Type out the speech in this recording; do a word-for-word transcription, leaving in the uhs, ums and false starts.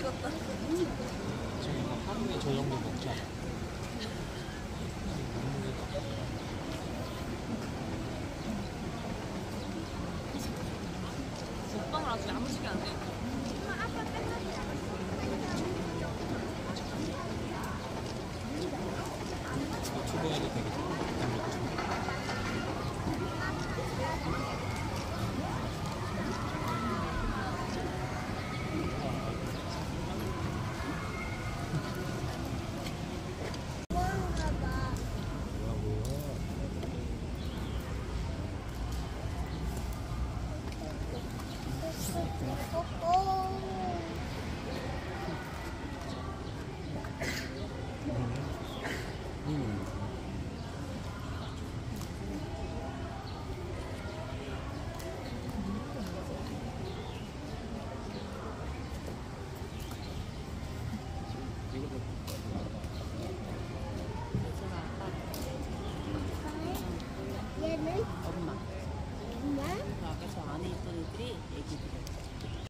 찍었다. 저희가 하루에 저 정도 먹지 않아요? 먹방을 아주 야무지게 안 해. 유튜버에도 되게 좋고 음. 얘는 엄마. 엄마? 아까 저 안에 있던 애들이 애기들.